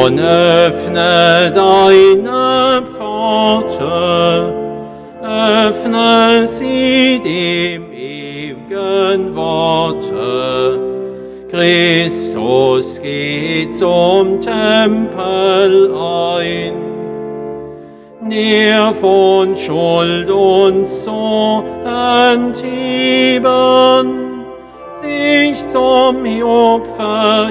Drum öffne deine Pforte, öffne sie dem ewigen Worte. Christus geht zum Tempel ein, der von Schuld uns so entheben, sich zum Opfer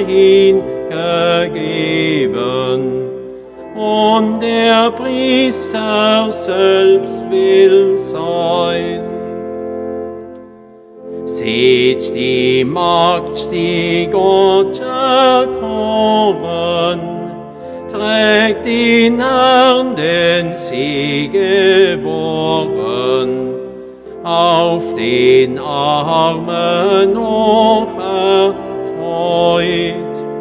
hingegeben, und der Priester selbst will sein. Seht die Magd, die Gott erkoren, trägt den Herrn, den sie geboren, auf den Armen hoch erfreut.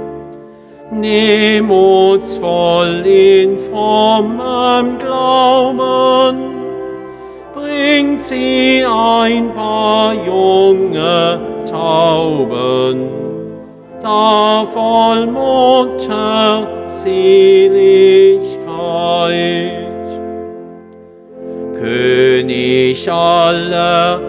Demutsvoll in frommem Glauben bringt sie ein paar junge Tauben, da voll Mutterseligkeit. König aller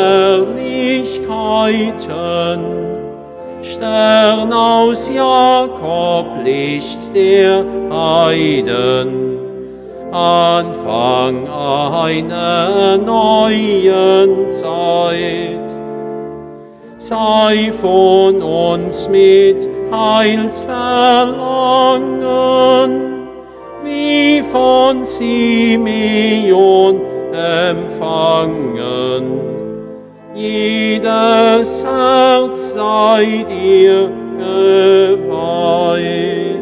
Herrlichkeiten, Stern aus Jakob, Licht der Heiden, Anfang einer neuen Zeit. Sei von uns mit Heilsverlangen, wie von Simeon empfangen. Jedes Herz sei dir geweiht.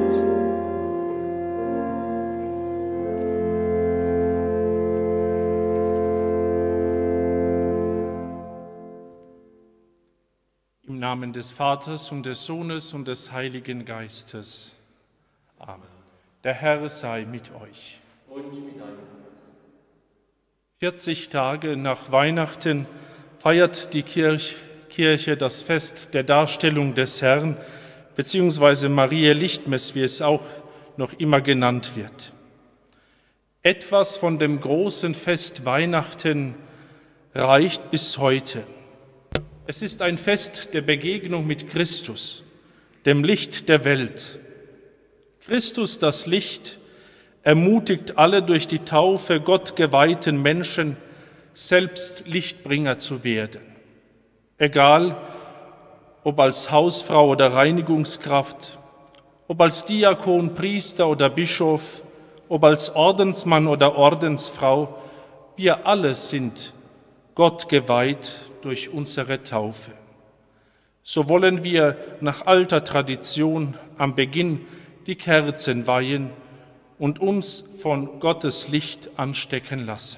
Im Namen des Vaters und des Sohnes und des Heiligen Geistes. Amen. Der Herr sei mit euch. Und mit deinem Geist. 40 Tage nach Weihnachten feiert die Kirche das Fest der Darstellung des Herrn, beziehungsweise Mariä Lichtmess, wie es auch noch immer genannt wird. Etwas von dem großen Fest Weihnachten reicht bis heute. Es ist ein Fest der Begegnung mit Christus, dem Licht der Welt. Christus, das Licht, ermutigt alle durch die Taufe Gott geweihten Menschen, selbst Lichtbringer zu werden. Egal, ob als Hausfrau oder Reinigungskraft, ob als Diakon, Priester oder Bischof, ob als Ordensmann oder Ordensfrau, wir alle sind Gott geweiht durch unsere Taufe. So wollen wir nach alter Tradition am Beginn die Kerzen weihen und uns von Gottes Licht anstecken lassen.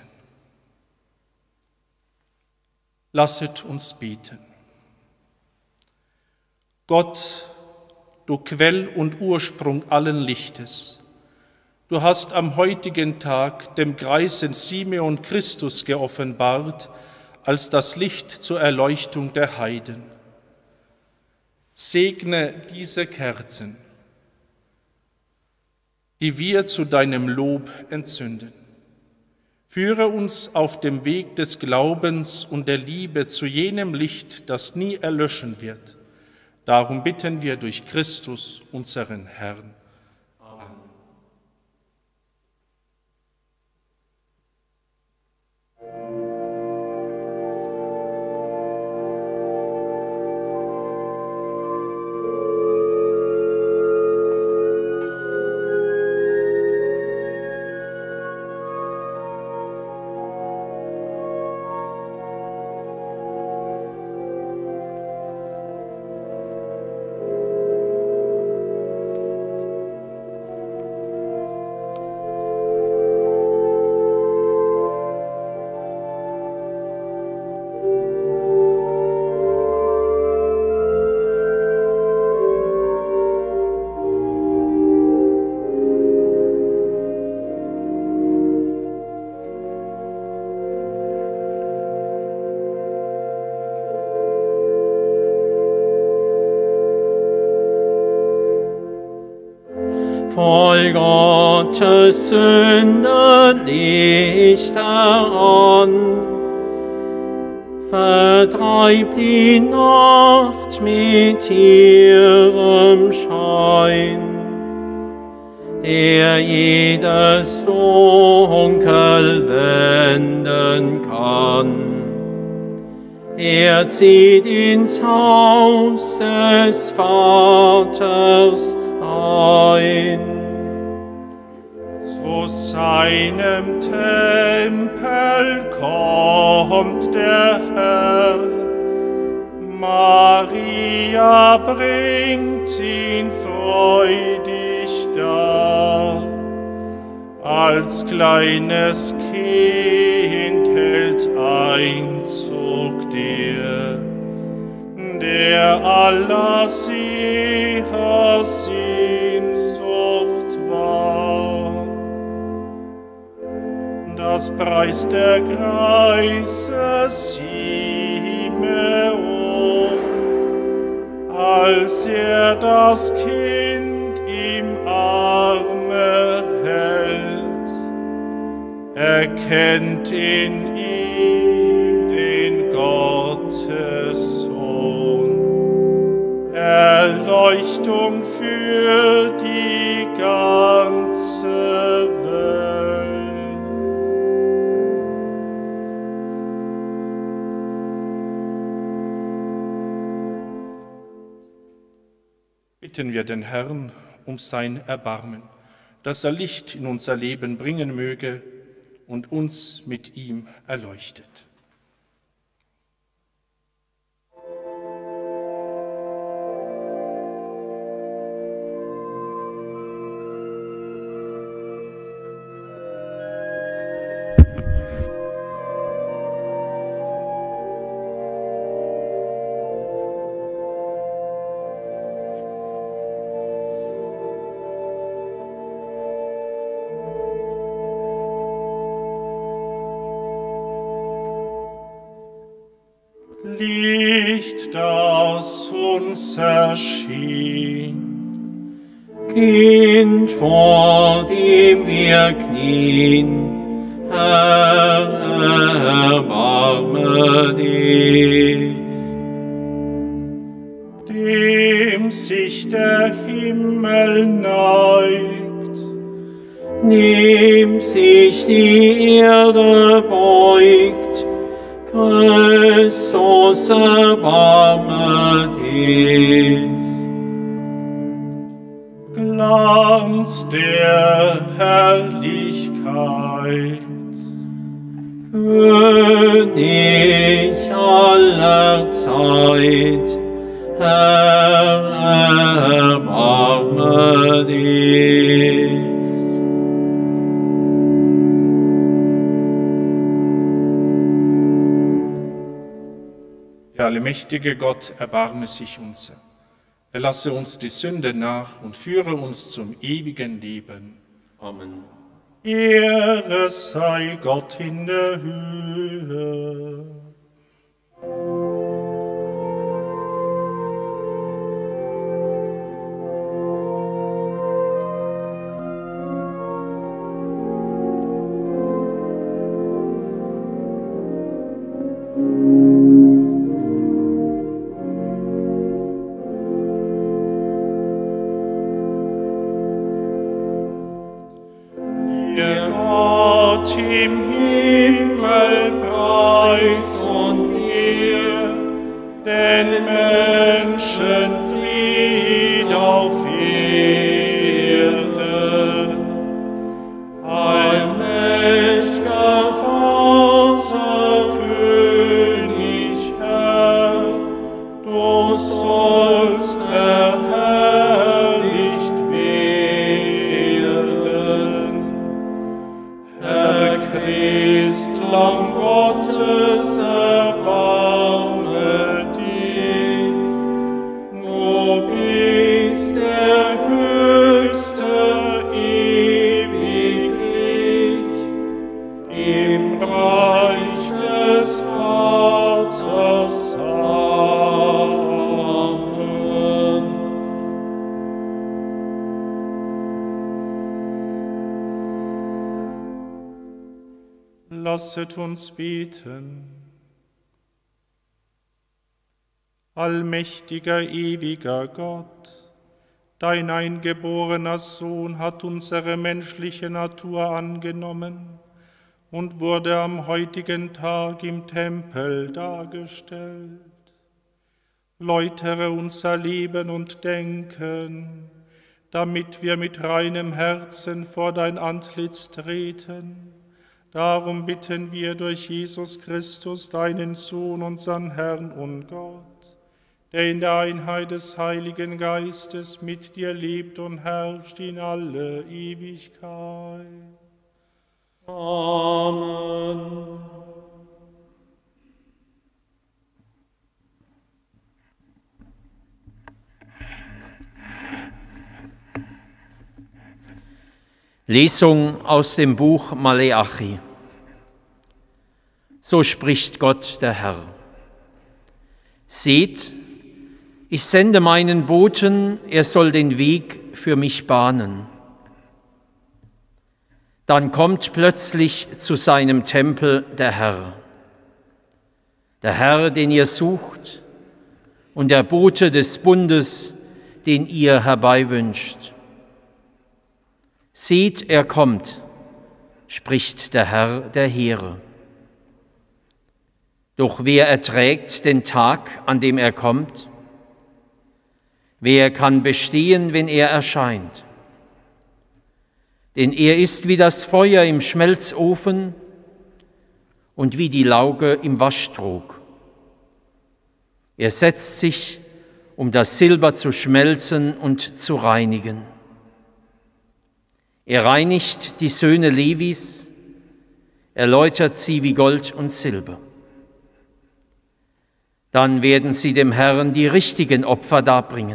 Lasset uns beten. Gott, du Quell und Ursprung allen Lichtes, du hast am heutigen Tag dem greisen Simeon Christus geoffenbart als das Licht zur Erleuchtung der Heiden. Segne diese Kerzen, die wir zu deinem Lob entzünden. Führe uns auf dem Weg des Glaubens und der Liebe zu jenem Licht, das nie erlöschen wird. Darum bitten wir durch Christus, unseren Herrn. voll Gottes Sündenlicht heran. Vertreibt die Nacht mit ihrem Schein, der jedes Dunkel wenden kann. Er zieht ins Haus des Vaters ein. Zu seinem Tempel kommt der Herr. Maria bringt ihn freudig dar. Als kleines Kind hält Einzug der aller Seher Sehnsucht war. Das preist der Greise Simeon, als er das Kind im Arme hält, erkennt in ihm den Gottessohn, Erleuchtung für die ganze Welt. Bitten wir den Herrn um sein Erbarmen, dass er Licht in unser Leben bringen möge und uns mit ihm erleuchtet. Licht, das uns erschien, Kind, vor dem wir knien, Herr, erbarme dich. Dem sich der Himmel neigt, Dem sich die Erde beugt, Christus, erbarme dich. Glanz der Herrlichkeit, König aller Zeit, Herr, erbarme dich. Der allmächtige Gott, erbarme sich unser. Erlasse uns die Sünde nach und führe uns zum ewigen Leben. Amen. Ehre sei Gott in der Höhe. Im Himmel Preis und Ehr, den Menschen Fried auf Erde. Allmächtiger Vater, König, Herr, du sollst verherrlicht werden. Herr Christ, Lamm Gottes, erbarme dich. Du bist der Höchste ewiglich, im Reich des Vaters. Amen. Lasset uns beten. Allmächtiger, ewiger Gott, dein eingeborener Sohn hat unsere menschliche Natur angenommen und wurde am heutigen Tag im Tempel dargestellt. Läutere unser Leben und Denken, damit wir mit reinem Herzen vor dein Antlitz treten. Darum bitten wir durch Jesus Christus, deinen Sohn, unseren Herrn und Gott, der in der Einheit des Heiligen Geistes mit dir lebt und herrscht in alle Ewigkeit. Amen. Lesung aus dem Buch Maleachi. So spricht Gott, der Herr. Seht, ich sende meinen Boten, er soll den Weg für mich bahnen. Dann kommt plötzlich zu seinem Tempel der Herr, den ihr sucht, und der Bote des Bundes, den ihr herbeiwünscht. Seht, er kommt, spricht der Herr der Heere. Doch wer erträgt den Tag, an dem er kommt? Wer kann bestehen, wenn er erscheint? Denn er ist wie das Feuer im Schmelzofen und wie die Lauge im Waschtrog. Er setzt sich, um das Silber zu schmelzen und zu reinigen. Er reinigt die Söhne Levis, erläutert sie wie Gold und Silber. Dann werden sie dem Herrn die richtigen Opfer darbringen.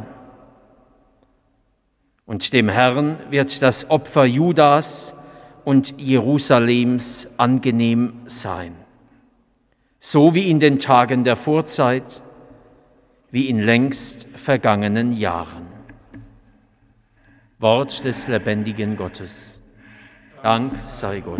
Und dem Herrn wird das Opfer Judas und Jerusalems angenehm sein, so wie in den Tagen der Vorzeit, wie in längst vergangenen Jahren. Wort des lebendigen Gottes. Dank sei Gott.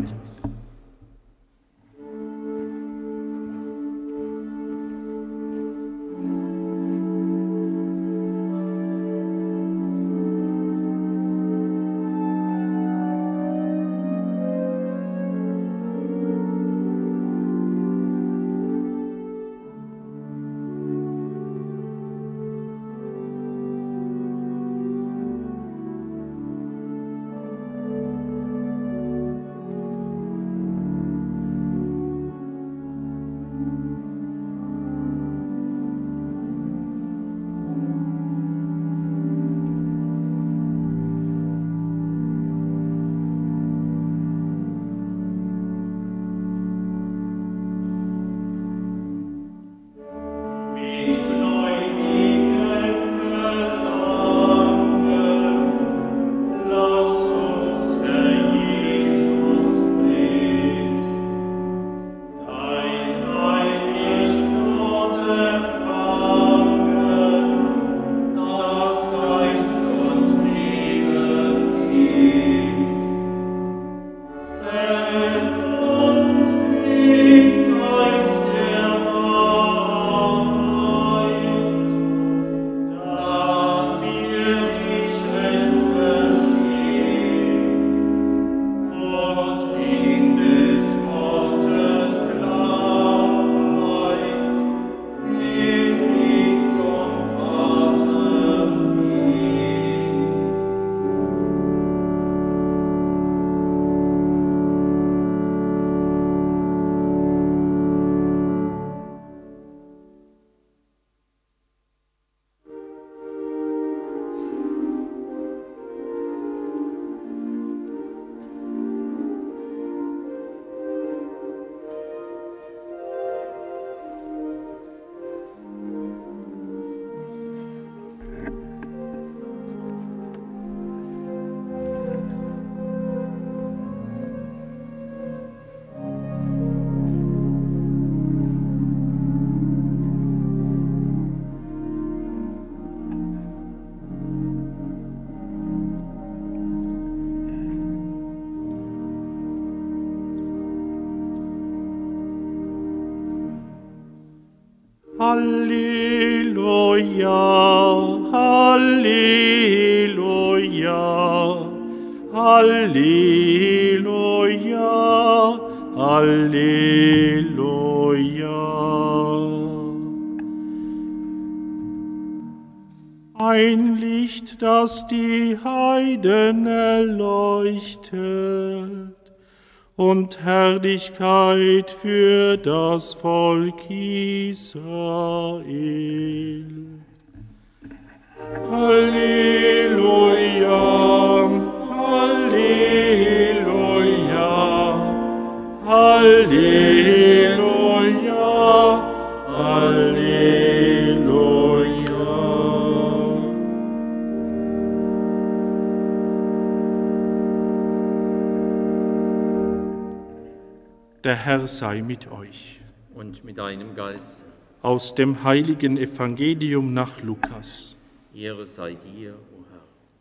Halleluja, Halleluja, Halleluja, Halleluja. Ein Licht, das die Heiden erleuchtet und Herrlichkeit für das Volk Israel. Halleluja, Halleluja, Halleluja, Halleluja. Der Herr sei mit euch. Und mit deinem Geist. Aus dem heiligen Evangelium nach Lukas. Ehre sei dir, o Herr.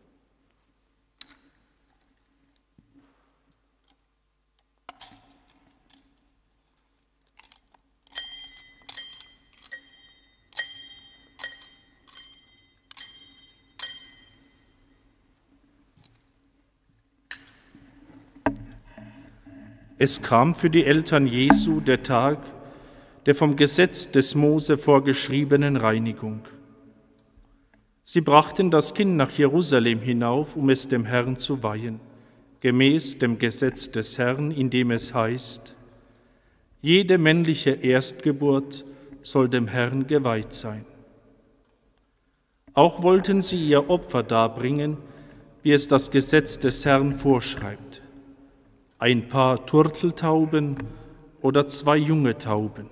Es kam für die Eltern Jesu der Tag der vom Gesetz des Mose vorgeschriebenen Reinigung. Sie brachten das Kind nach Jerusalem hinauf, um es dem Herrn zu weihen, gemäß dem Gesetz des Herrn, in dem es heißt: Jede männliche Erstgeburt soll dem Herrn geweiht sein. Auch wollten sie ihr Opfer darbringen, wie es das Gesetz des Herrn vorschreibt: ein paar Turteltauben oder 2 junge Tauben.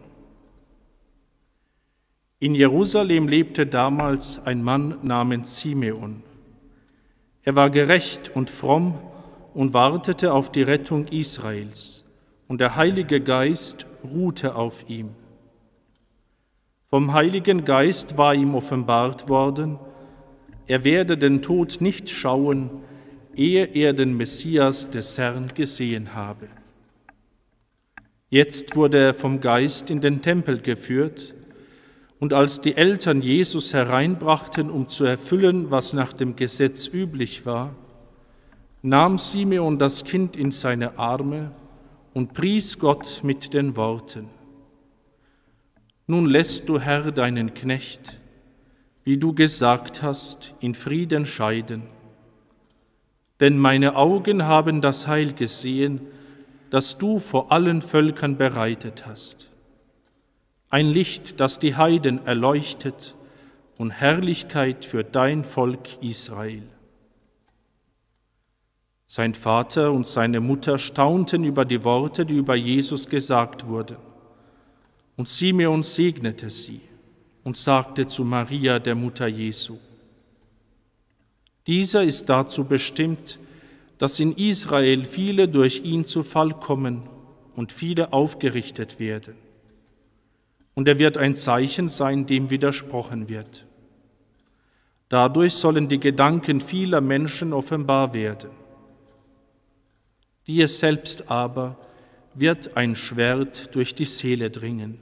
In Jerusalem lebte damals ein Mann namens Simeon. Er war gerecht und fromm und wartete auf die Rettung Israels, und der Heilige Geist ruhte auf ihm. Vom Heiligen Geist war ihm offenbart worden, er werde den Tod nicht schauen, ehe er den Messias des Herrn gesehen habe. Jetzt wurde er vom Geist in den Tempel geführt, und als die Eltern Jesus hereinbrachten, um zu erfüllen, was nach dem Gesetz üblich war, nahm Simeon das Kind in seine Arme und pries Gott mit den Worten: Nun lässt du, Herr, deinen Knecht, wie du gesagt hast, in Frieden scheiden. Denn meine Augen haben das Heil gesehen, das du vor allen Völkern bereitet hast. Ein Licht, das die Heiden erleuchtet, und Herrlichkeit für dein Volk Israel. Sein Vater und seine Mutter staunten über die Worte, die über Jesus gesagt wurden. Und Simeon segnete sie und sagte zu Maria, der Mutter Jesu: Dieser ist dazu bestimmt, dass in Israel viele durch ihn zu Fall kommen und viele aufgerichtet werden. Und er wird ein Zeichen sein, dem widersprochen wird. Dadurch sollen die Gedanken vieler Menschen offenbar werden. Dir selbst aber wird ein Schwert durch die Seele dringen.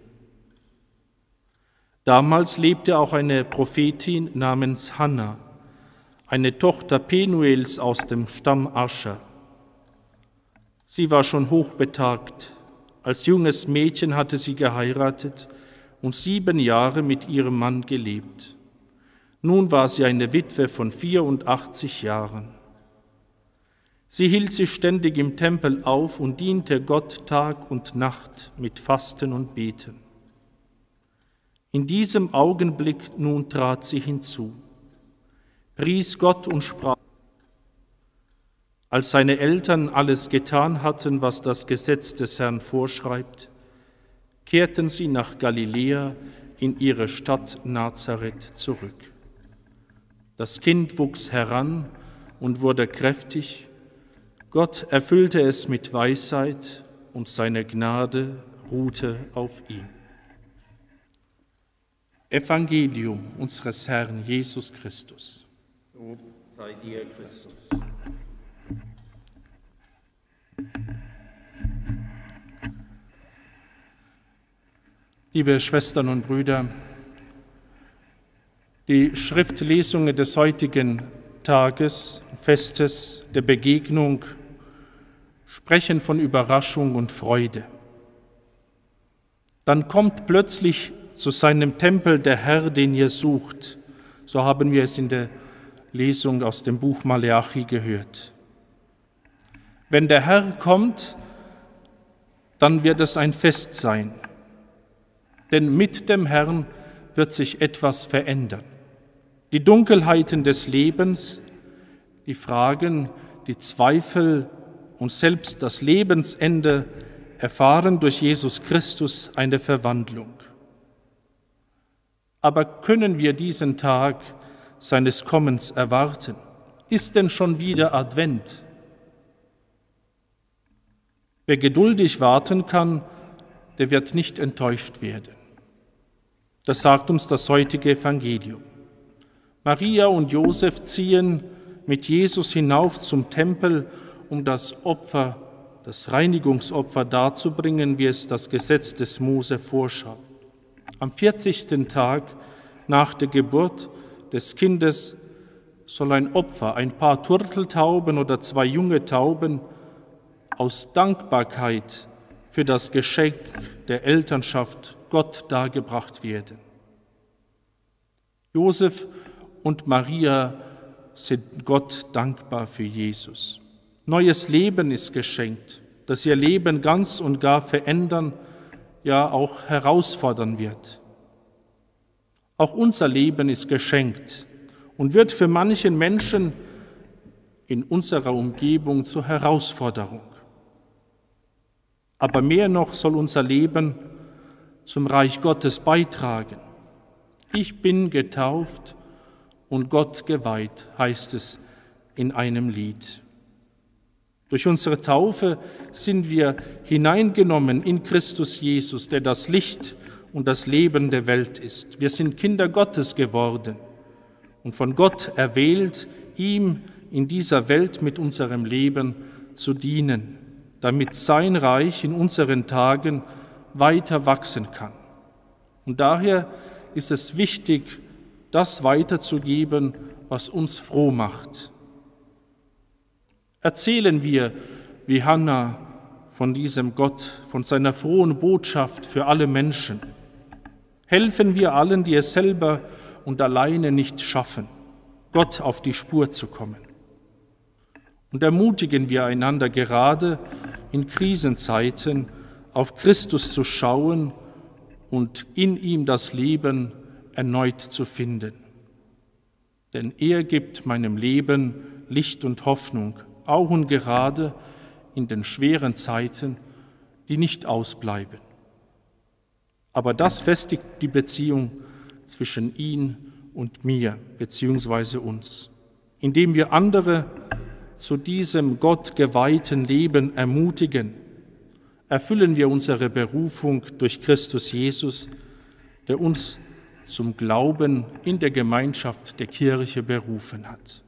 Damals lebte auch eine Prophetin namens Hanna, eine Tochter Penuels aus dem Stamm Ascher. Sie war schon hochbetagt. Als junges Mädchen hatte sie geheiratet und 7 Jahre mit ihrem Mann gelebt. Nun war sie eine Witwe von 84 Jahren. Sie hielt sich ständig im Tempel auf und diente Gott Tag und Nacht mit Fasten und Beten. In diesem Augenblick nun trat sie hinzu, pries Gott und sprach: Als seine Eltern alles getan hatten, was das Gesetz des Herrn vorschreibt, kehrten sie nach Galiläa in ihre Stadt Nazareth zurück. Das Kind wuchs heran und wurde kräftig. Gott erfüllte es mit Weisheit und seine Gnade ruhte auf ihm. Evangelium unseres Herrn Jesus Christus. Lob sei dir, Christus. Liebe Schwestern und Brüder, Die Schriftlesungen des heutigen Tages, Festes der Begegnung, sprechen von Überraschung und Freude. Dann kommt plötzlich zu seinem Tempel der Herr, den ihr sucht. So haben wir es in der Lesung aus dem Buch Maleachi gehört. Wenn der Herr kommt, dann wird es ein Fest sein. Denn mit dem Herrn wird sich etwas verändern. Die Dunkelheiten des Lebens, die Fragen, die Zweifel und selbst das Lebensende erfahren durch Jesus Christus eine Verwandlung. Aber können wir diesen Tag seines Kommens erwarten? Ist denn schon wieder Advent? Wer geduldig warten kann, der wird nicht enttäuscht werden. Das sagt uns das heutige Evangelium. Maria und Josef ziehen mit Jesus hinauf zum Tempel, um das Opfer, das Reinigungsopfer darzubringen, wie es das Gesetz des Mose vorschaut. Am 40. Tag nach der Geburt des Kindes soll ein Opfer, ein paar Turteltauben oder 2 junge Tauben, aus Dankbarkeit für das Geschenk der Elternschaft Gott dargebracht werden. Josef und Maria sind Gott dankbar für Jesus. Neues Leben ist geschenkt, das ihr Leben ganz und gar verändern, ja auch herausfordern wird. Auch unser Leben ist geschenkt und wird für manchen Menschen in unserer Umgebung zur Herausforderung. Aber mehr noch soll unser Leben zum Reich Gottes beitragen. Ich bin getauft und Gott geweiht, heißt es in einem Lied. Durch unsere Taufe sind wir hineingenommen in Christus Jesus, der das Licht und das Leben der Welt ist. Wir sind Kinder Gottes geworden und von Gott erwählt, ihm in dieser Welt mit unserem Leben zu dienen, damit sein Reich in unseren Tagen weiter wachsen kann. Und daher ist es wichtig, das weiterzugeben, was uns froh macht. Erzählen wir, wie Hannah, von diesem Gott, von seiner frohen Botschaft für alle Menschen. Helfen wir allen, die es selber und alleine nicht schaffen, Gott auf die Spur zu kommen. Und ermutigen wir einander gerade in Krisenzeiten auf Christus zu schauen und in ihm das Leben erneut zu finden. Denn er gibt meinem Leben Licht und Hoffnung, auch und gerade in den schweren Zeiten, die nicht ausbleiben. Aber das festigt die Beziehung zwischen ihm und mir, beziehungsweise uns, indem wir andere zu diesem Gott geweihten Leben ermutigen, erfüllen wir unsere Berufung durch Christus Jesus, der uns zum Glauben in der Gemeinschaft der Kirche berufen hat.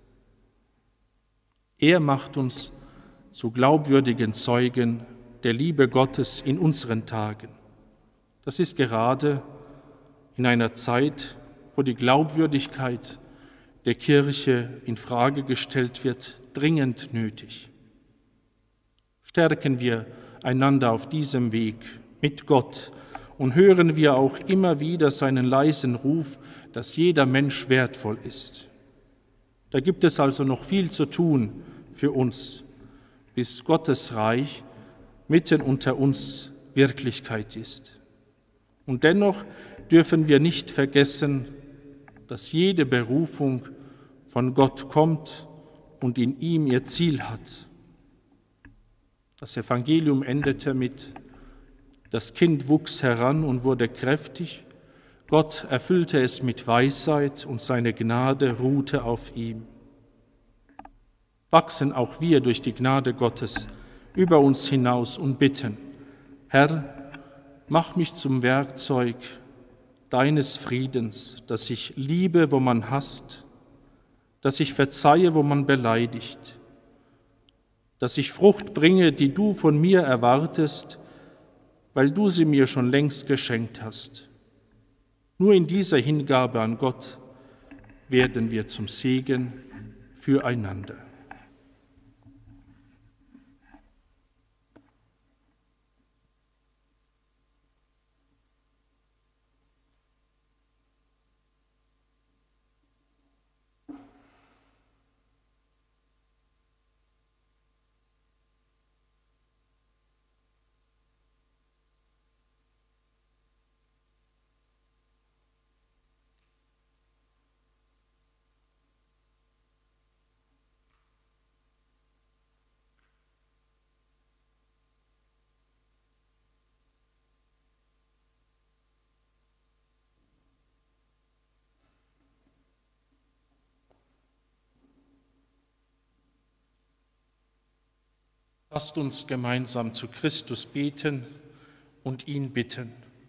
Er macht uns zu glaubwürdigen Zeugen der Liebe Gottes in unseren Tagen. Das ist gerade in einer Zeit, wo die Glaubwürdigkeit der Kirche in Frage gestellt wird, dringend nötig. Stärken wir einander auf diesem Weg mit Gott und hören wir auch immer wieder seinen leisen Ruf, dass jeder Mensch wertvoll ist. Da gibt es also noch viel zu tun für uns, bis Gottes Reich mitten unter uns Wirklichkeit ist. Und dennoch dürfen wir nicht vergessen, dass jede Berufung von Gott kommt und in ihm ihr Ziel hat. Das Evangelium endete mit: Das Kind wuchs heran und wurde kräftig, Gott erfüllte es mit Weisheit und seine Gnade ruhte auf ihm. Wachsen auch wir durch die Gnade Gottes über uns hinaus und bitten: Herr, mach mich zum Werkzeug deines Friedens, dass ich liebe, wo man hasst, dass ich verzeihe, wo man beleidigt, dass ich Frucht bringe, die du von mir erwartest, weil du sie mir schon längst geschenkt hast. Nur in dieser Hingabe an Gott werden wir zum Segen füreinander. Lasst uns gemeinsam zu Christus beten und ihn bitten.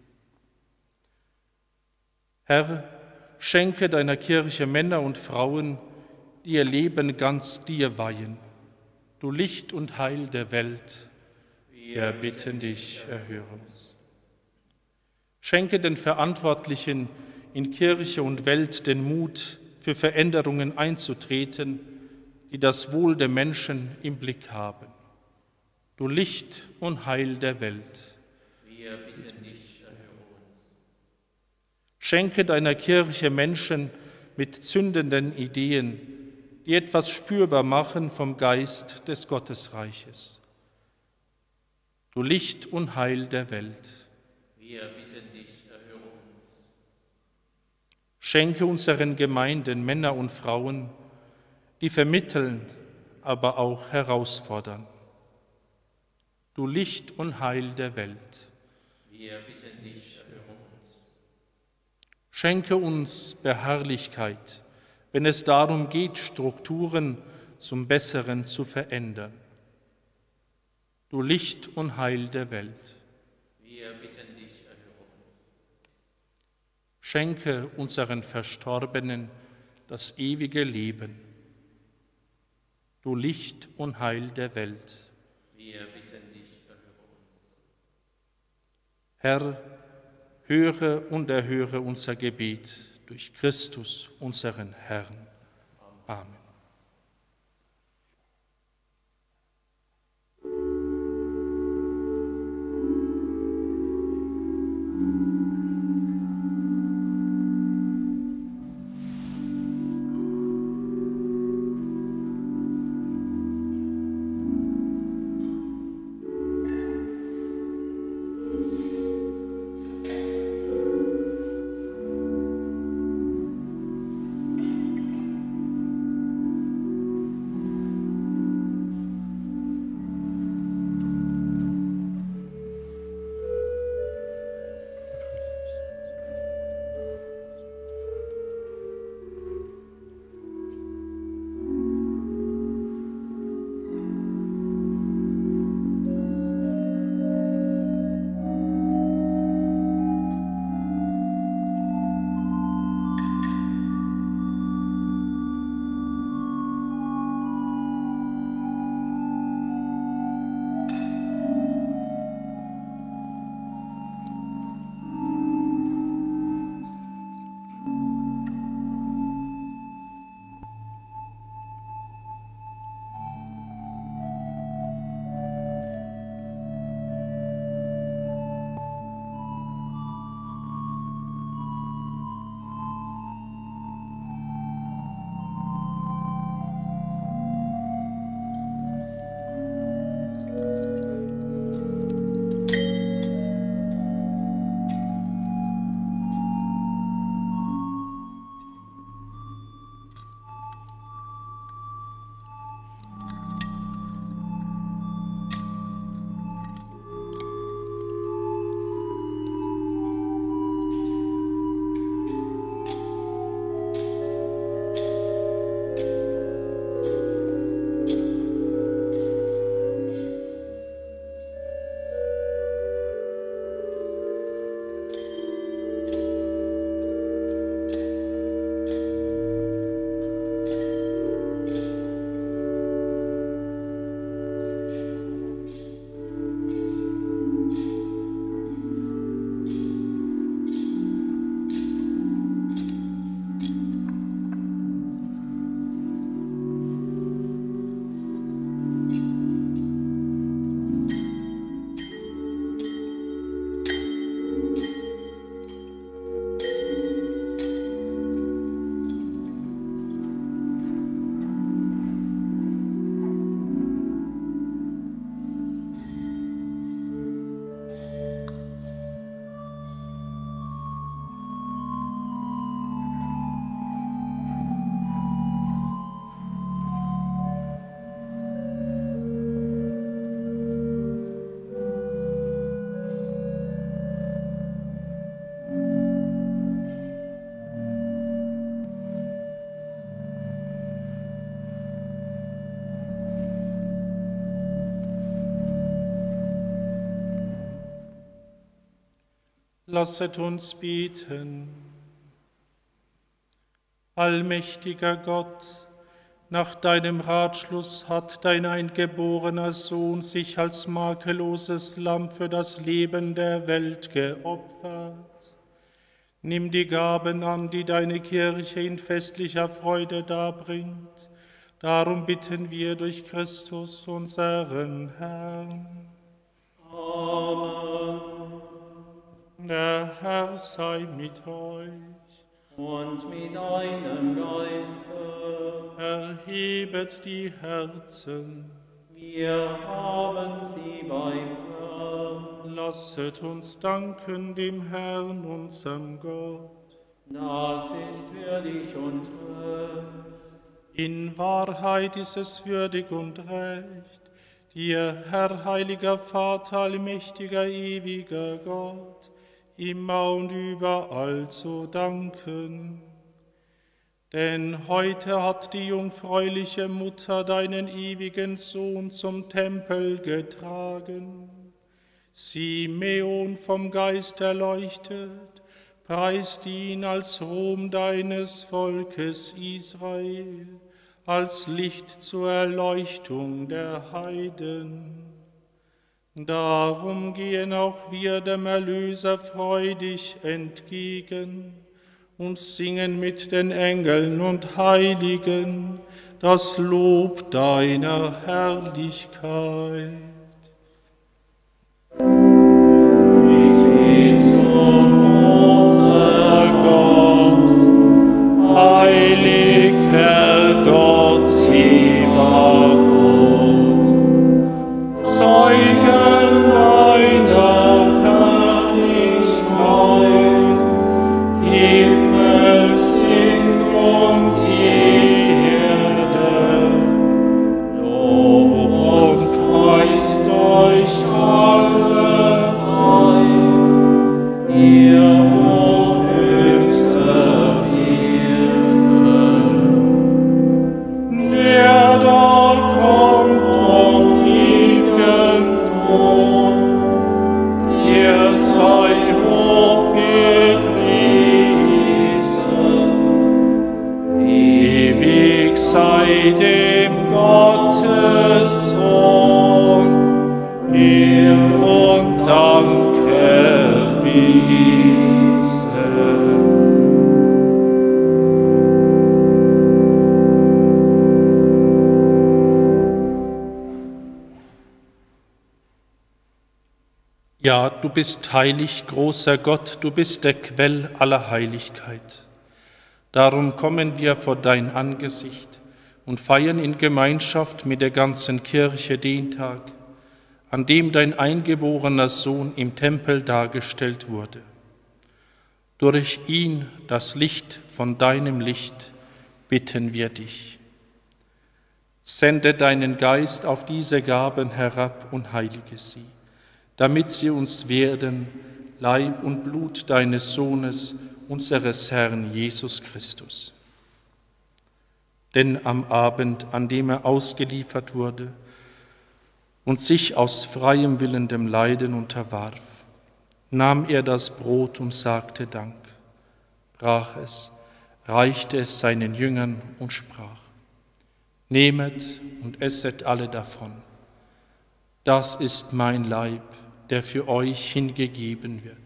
Herr, schenke deiner Kirche Männer und Frauen, die ihr Leben ganz dir weihen. Du Licht und Heil der Welt, wir bitten dich, erhöre uns. Schenke den Verantwortlichen in Kirche und Welt den Mut, für Veränderungen einzutreten, die das Wohl der Menschen im Blick haben. Du Licht und Heil der Welt, wir bitten dich, erhöre uns. Schenke deiner Kirche Menschen mit zündenden Ideen, die etwas spürbar machen vom Geist des Gottesreiches. Du Licht und Heil der Welt, wir bitten dich, erhöre uns. Schenke unseren Gemeinden Männer und Frauen, die vermitteln, aber auch herausfordern. Du Licht und Heil der Welt, wir bitten dich, erhöre uns. Schenke uns Beharrlichkeit, wenn es darum geht, Strukturen zum Besseren zu verändern. Du Licht und Heil der Welt, wir bitten dich, erhöre uns. Schenke unseren Verstorbenen das ewige Leben. Du Licht und Heil der Welt, wir bitten dich. Herr, höre und erhöre unser Gebet durch Christus, unseren Herrn. Amen. Lasset uns beten. Allmächtiger Gott, nach deinem Ratschluss hat dein eingeborener Sohn sich als makelloses Lamm für das Leben der Welt geopfert. Nimm die Gaben an, die deine Kirche in festlicher Freude darbringt. Darum bitten wir durch Christus, unseren Herrn. Amen. Der Herr sei mit euch. Und mit deinem Geiste. Erhebet die Herzen. Wir haben sie beim Herrn. Lasset uns danken dem Herrn, unserem Gott. Das ist würdig und recht. In Wahrheit ist es würdig und recht, dir, Herr, heiliger Vater, allmächtiger, ewiger Gott, immer und überall zu danken. Denn heute hat die jungfräuliche Mutter deinen ewigen Sohn zum Tempel getragen. Simeon vom Geist erleuchtet, preist ihn als Ruhm deines Volkes Israel, als Licht zur Erleuchtung der Heiden. Darum gehen auch wir dem Erlöser freudig entgegen und singen mit den Engeln und Heiligen das Lob deiner Herrlichkeit. Heilig, Herr Gott, Zebaoth, Zeugen deiner Herrlichkeit, Himmel singt und Erde, Lob und preist euch alle Zeit, ihr dem Gottes Sohn, Ehr und Dank erwiesen. Ja, du bist heilig, großer Gott, du bist der Quell aller Heiligkeit. Darum kommen wir vor dein Angesicht und feiern in Gemeinschaft mit der ganzen Kirche den Tag, an dem dein eingeborener Sohn im Tempel dargestellt wurde. Durch ihn, das Licht von deinem Licht, bitten wir dich. Sende deinen Geist auf diese Gaben herab und heilige sie, damit sie uns werden, Leib und Blut deines Sohnes, unseres Herrn Jesus Christus. Denn am Abend, an dem er ausgeliefert wurde und sich aus freiem Willen dem Leiden unterwarf, nahm er das Brot und sagte Dank, brach es, reichte es seinen Jüngern und sprach: Nehmet und esset alle davon. Das ist mein Leib, der für euch hingegeben wird.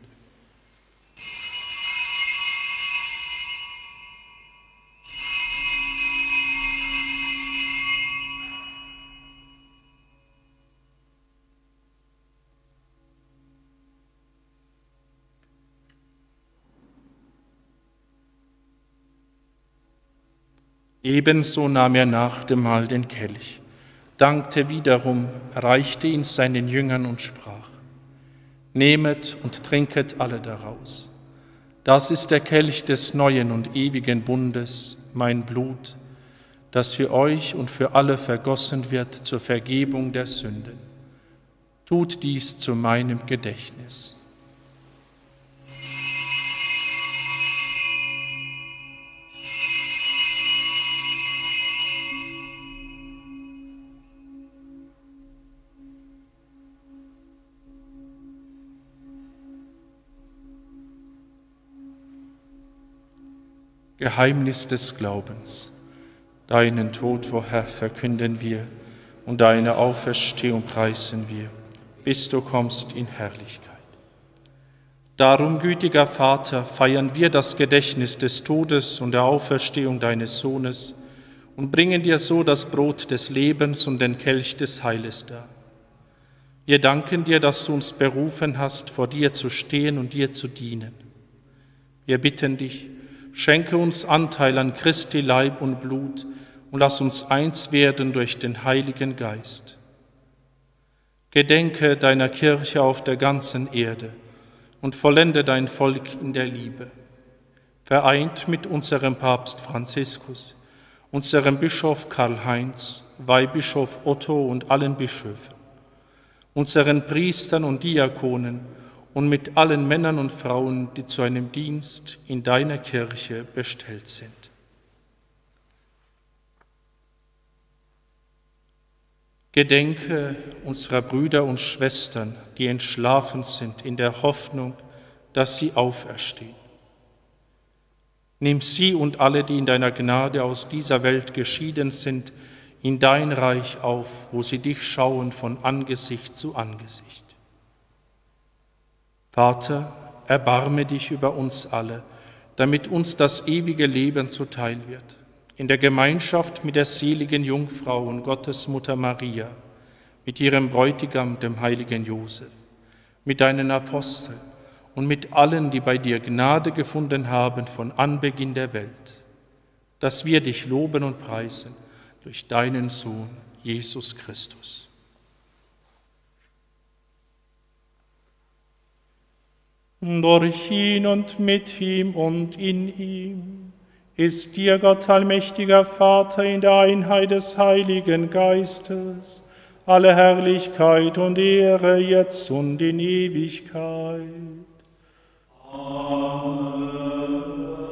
Ebenso nahm er nach dem Mahl den Kelch, dankte wiederum, reichte ihn seinen Jüngern und sprach: Nehmet und trinket alle daraus. Das ist der Kelch des neuen und ewigen Bundes, mein Blut, das für euch und für alle vergossen wird zur Vergebung der Sünden. Tut dies zu meinem Gedächtnis. Geheimnis des Glaubens. Deinen Tod, o Herr, verkünden wir und deine Auferstehung preisen wir, bis du kommst in Herrlichkeit. Darum, gütiger Vater, feiern wir das Gedächtnis des Todes und der Auferstehung deines Sohnes und bringen dir so das Brot des Lebens und den Kelch des Heiles dar. Wir danken dir, dass du uns berufen hast, vor dir zu stehen und dir zu dienen. Wir bitten dich, schenke uns Anteil an Christi Leib und Blut und lass uns eins werden durch den Heiligen Geist. Gedenke deiner Kirche auf der ganzen Erde und vollende dein Volk in der Liebe. Vereint mit unserem Papst Franziskus, unserem Bischof Karl-Heinz, Weihbischof Otto und allen Bischöfen, unseren Priestern und Diakonen und mit allen Männern und Frauen, die zu einem Dienst in deiner Kirche bestellt sind. Gedenke unserer Brüder und Schwestern, die entschlafen sind, in der Hoffnung, dass sie auferstehen. Nimm sie und alle, die in deiner Gnade aus dieser Welt geschieden sind, in dein Reich auf, wo sie dich schauen von Angesicht zu Angesicht. Vater, erbarme dich über uns alle, damit uns das ewige Leben zuteil wird. In der Gemeinschaft mit der seligen Jungfrau und Gottesmutter Maria, mit ihrem Bräutigam, dem heiligen Josef, mit deinen Aposteln und mit allen, die bei dir Gnade gefunden haben von Anbeginn der Welt, dass wir dich loben und preisen durch deinen Sohn, Jesus Christus. Durch ihn und mit ihm und in ihm ist dir, Gott allmächtiger Vater, in der Einheit des Heiligen Geistes, alle Herrlichkeit und Ehre, jetzt und in Ewigkeit. Amen.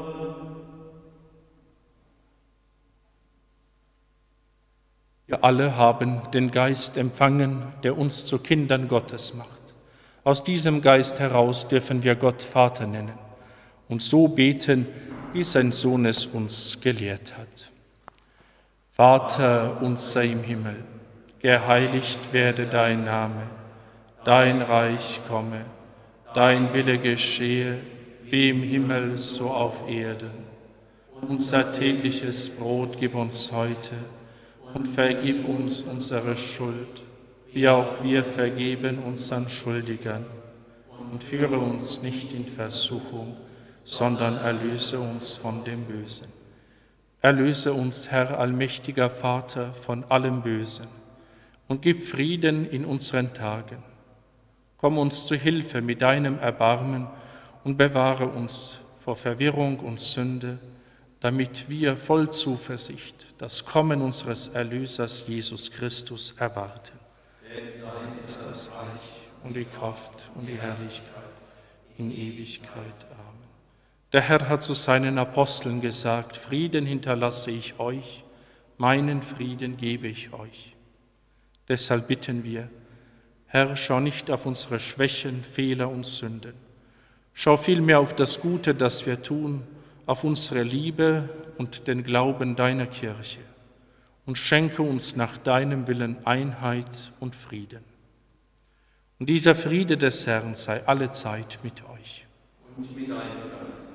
Wir alle haben den Geist empfangen, der uns zu Kindern Gottes macht. Aus diesem Geist heraus dürfen wir Gott Vater nennen und so beten, wie sein Sohn es uns gelehrt hat. Vater unser im Himmel, geheiligt werde dein Name, dein Reich komme, dein Wille geschehe, wie im Himmel so auf Erden. Unser tägliches Brot gib uns heute und vergib uns unsere Schuld, wie auch wir vergeben unseren Schuldigern. Und führe uns nicht in Versuchung, sondern erlöse uns von dem Bösen. Erlöse uns, Herr allmächtiger Vater, von allem Bösen und gib Frieden in unseren Tagen. Komm uns zu Hilfe mit deinem Erbarmen und bewahre uns vor Verwirrung und Sünde, damit wir voll Zuversicht das Kommen unseres Erlösers Jesus Christus erwarten. Denn dein ist das Reich und die Kraft und die Herrlichkeit in Ewigkeit. Amen. Der Herr hat zu seinen Aposteln gesagt, Frieden hinterlasse ich euch, meinen Frieden gebe ich euch. Deshalb bitten wir, Herr, schau nicht auf unsere Schwächen, Fehler und Sünden. Schau vielmehr auf das Gute, das wir tun, auf unsere Liebe und den Glauben deiner Kirche und schenke uns nach deinem Willen Einheit und Frieden. Und dieser Friede des Herrn sei allezeit mit euch. Und mit deinem Geist.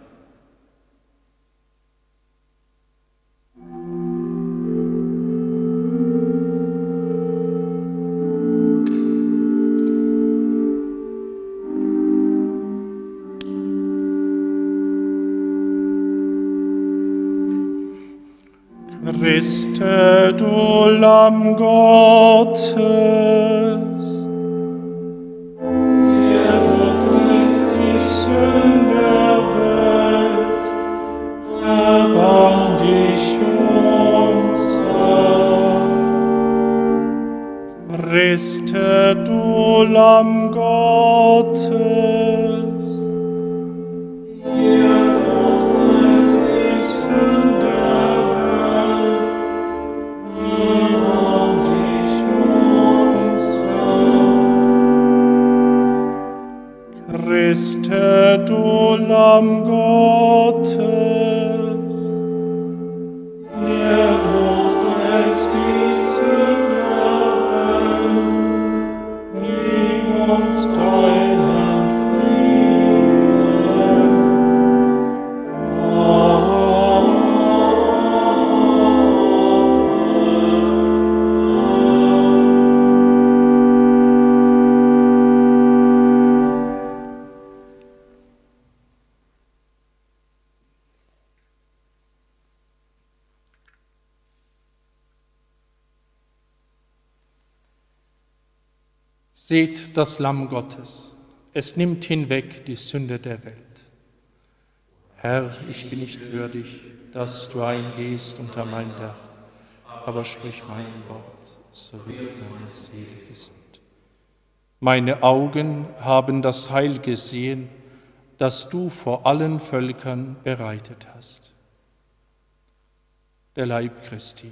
Christe, du Lamm Gottes, der du trägst die Sünden der Welt, erbarm dich unser. Christe, du Lamm Gottes, der du trägst die Sünden der Welt, erbarm dich unser. Christe, du Lamm Gottes, Seht das Lamm Gottes, es nimmt hinweg die Sünde der Welt. Herr, ich bin nicht würdig, dass du eingehst unter mein Dach, aber sprich mein Wort, so wird meine Seele gesund. Meine Augen haben das Heil gesehen, das du vor allen Völkern bereitet hast. Der Leib Christi.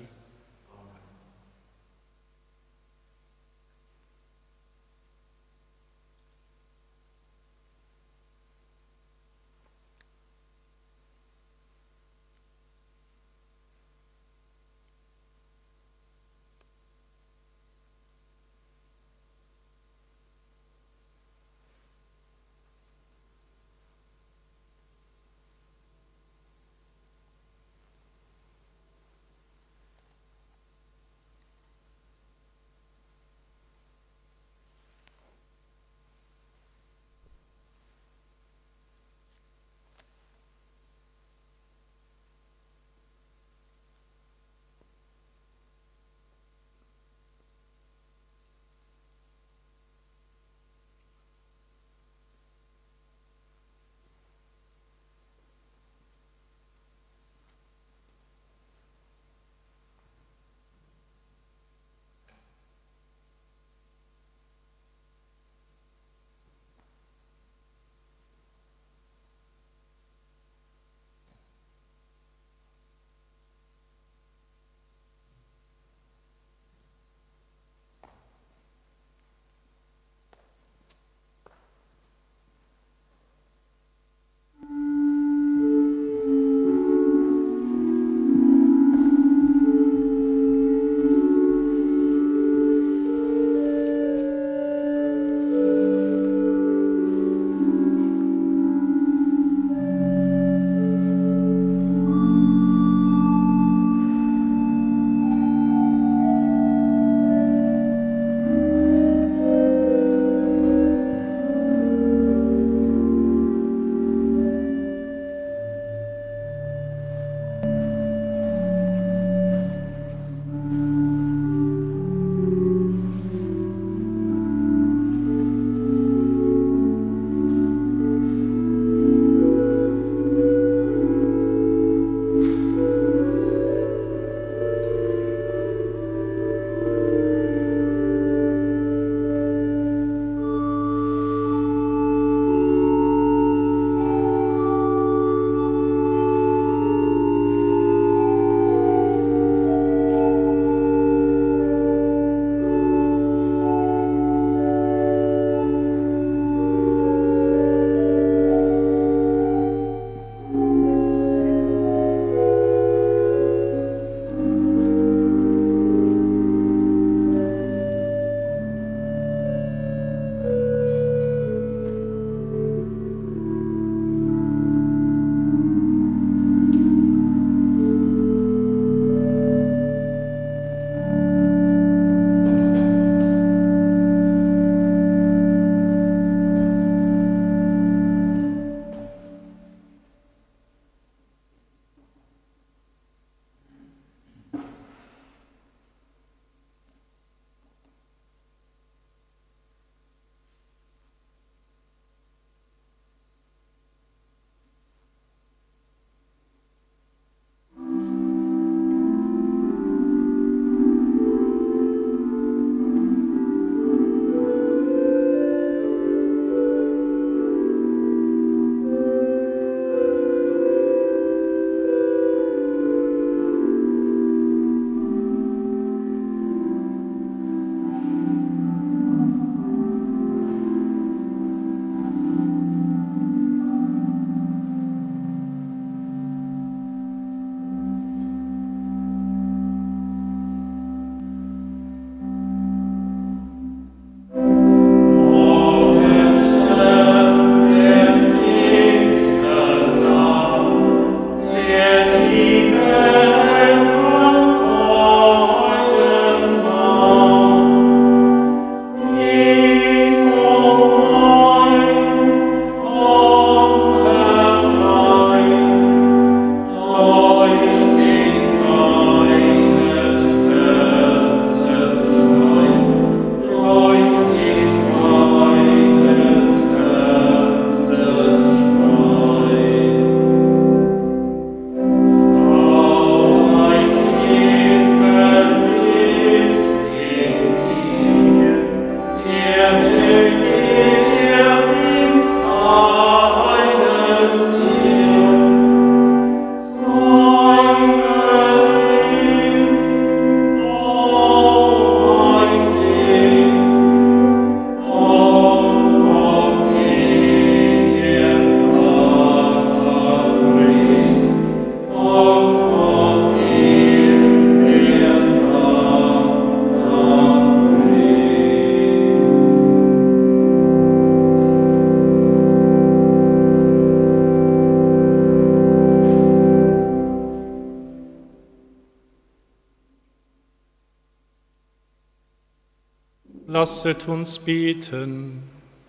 Lasset uns beten.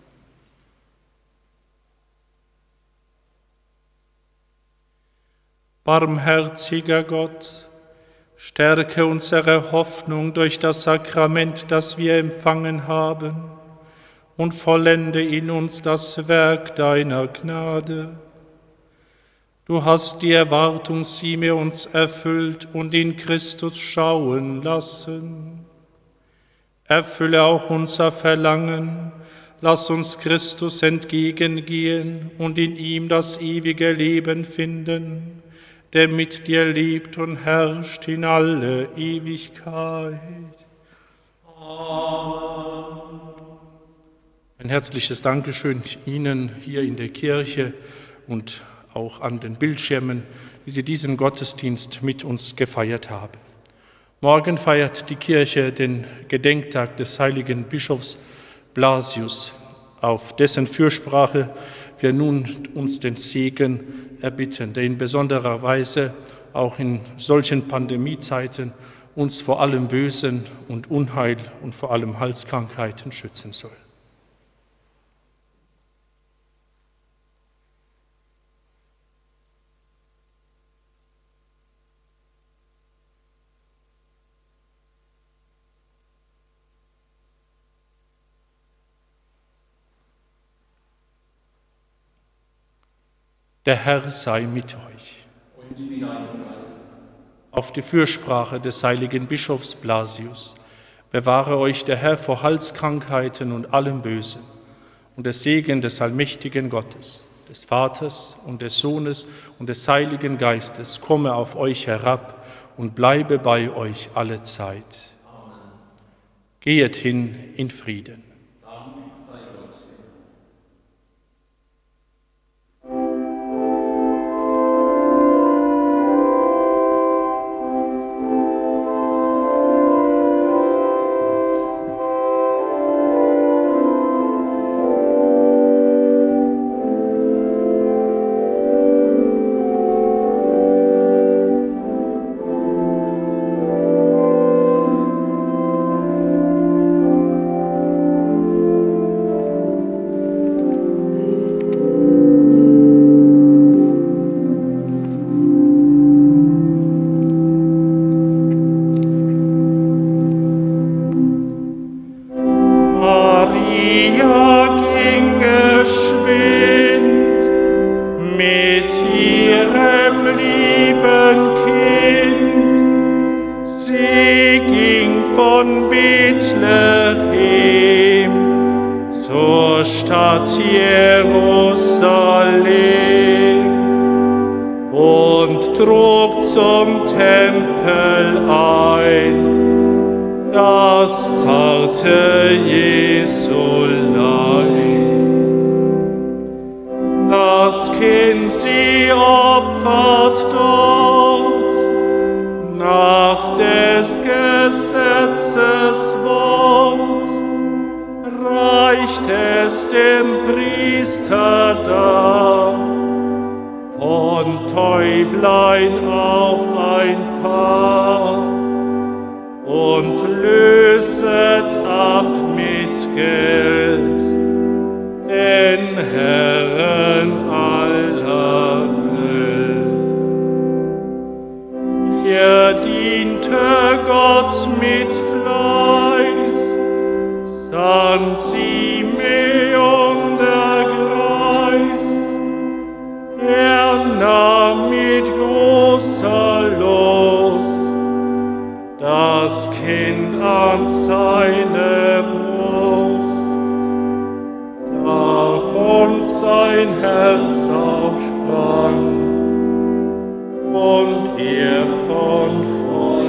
Barmherziger Gott, stärke unsere Hoffnung durch das Sakrament, das wir empfangen haben, und vollende in uns das Werk deiner Gnade. Du hast die Erwartung Simeons erfüllt und in Christus schauen lassen. Erfülle auch unser Verlangen, lass uns Christus entgegengehen und in ihm das ewige Leben finden, der mit dir lebt und herrscht in alle Ewigkeit. Amen. Ein herzliches Dankeschön Ihnen hier in der Kirche und auch an den Bildschirmen, wie Sie diesen Gottesdienst mit uns gefeiert haben. Morgen feiert die Kirche den Gedenktag des heiligen Bischofs Blasius, auf dessen Fürsprache wir nun uns den Segen erbitten, der in besonderer Weise auch in solchen Pandemiezeiten uns vor allem Bösen und Unheil und vor allem Halskrankheiten schützen soll. Der Herr sei mit euch. Und mit deinem Geist. Auf die Fürsprache des heiligen Bischofs Blasius bewahre euch der Herr vor Halskrankheiten und allem Bösen, und der Segen des allmächtigen Gottes, des Vaters und des Sohnes und des Heiligen Geistes komme auf euch herab und bleibe bei euch alle Zeit. Amen. Gehet hin in Frieden. Und er von